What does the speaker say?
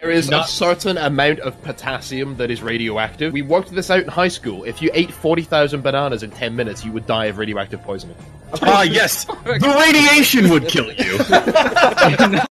There is a certain amount of potassium that is radioactive. We worked this out in high school. If you ate 40,000 bananas in 10 minutes, you would die of radioactive poisoning. Ah, yes! The radiation would kill you!